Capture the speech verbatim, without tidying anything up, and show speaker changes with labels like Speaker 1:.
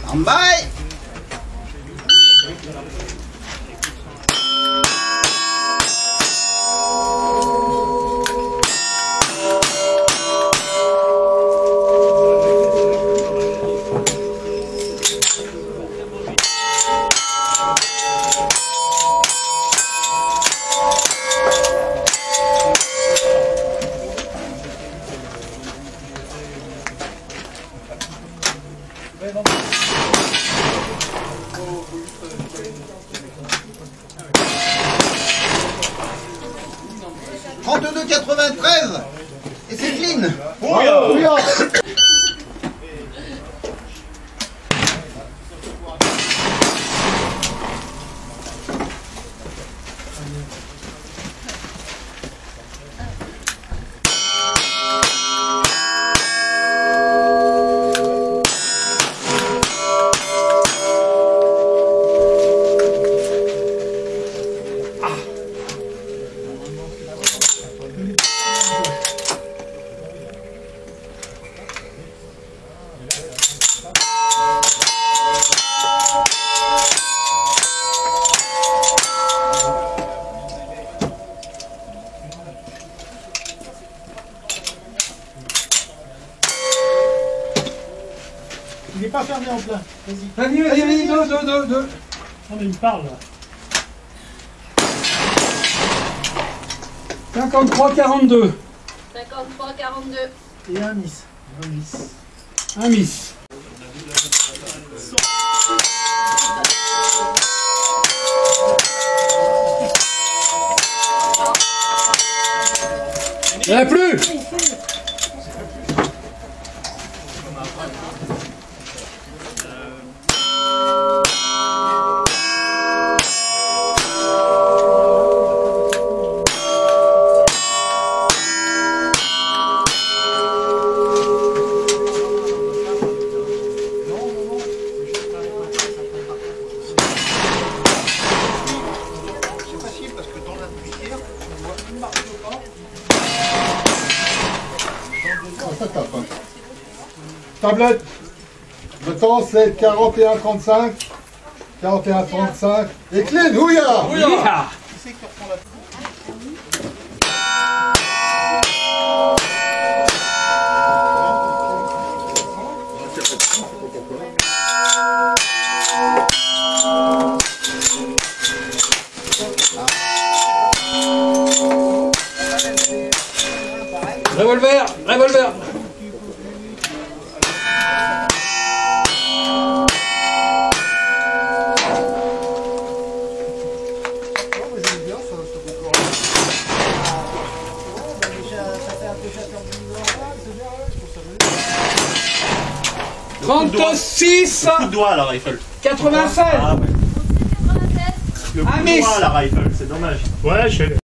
Speaker 1: En bye. trente-deux quatre-vingt-treize et c'est clean.
Speaker 2: Oh yeah.
Speaker 1: Oh yeah.
Speaker 3: Il n'est pas fermé en plein. Vas-y.
Speaker 2: Vas-y, vas-y, vas-y, deux, deux, deux, deux.
Speaker 3: Non mais il me parle là.
Speaker 2: cinquante-trois quarante-deux.
Speaker 4: cinquante-trois quarante-deux.
Speaker 3: Et un miss. Un miss.
Speaker 2: Un miss. Il n'y en a plus.
Speaker 5: Ça tape. Hein. Tablette. Le temps c'est quarante et un trente-cinq. quarante et un trente-cinq. Et clean, ouya.
Speaker 2: Ouya. Revolver, revolver. trente-six
Speaker 6: Coup de doigt à la rifle.
Speaker 2: quatre-vingt-seize.
Speaker 6: Ah, ouais. Le coup
Speaker 2: Un
Speaker 6: de
Speaker 2: miss.
Speaker 6: doigt à la rifle, c'est dommage.
Speaker 3: Ouais, je